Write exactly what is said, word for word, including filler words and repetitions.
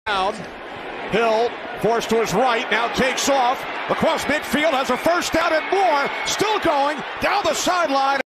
Hill forced to his right, now takes off across midfield, has a first down and more, still going down the sideline.